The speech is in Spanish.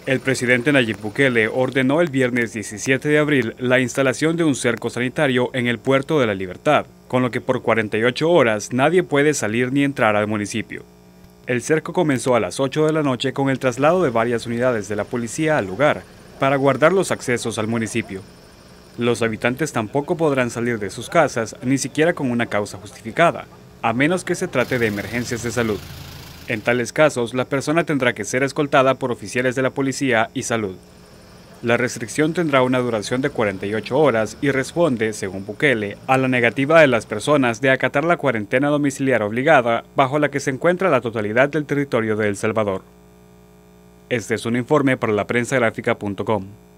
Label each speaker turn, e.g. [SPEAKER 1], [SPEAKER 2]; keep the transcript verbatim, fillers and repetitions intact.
[SPEAKER 1] El presidente Nayib Bukele ordenó el viernes diecisiete de abril la instalación de un cerco sanitario en el Puerto de la Libertad, con lo que por cuarenta y ocho horas nadie puede salir ni entrar al municipio. El cerco comenzó a las ocho de la noche con el traslado de varias unidades de la policía al lugar, para guardar los accesos al municipio. Los habitantes tampoco podrán salir de sus casas, ni siquiera con una causa justificada, a menos que se trate de emergencias de salud. En tales casos, la persona tendrá que ser escoltada por oficiales de la policía y salud. La restricción tendrá una duración de cuarenta y ocho horas y responde, según Bukele, a la negativa de las personas de acatar la cuarentena domiciliar obligada bajo la que se encuentra la totalidad del territorio de El Salvador. Este es un informe para la prensa gráfica punto com.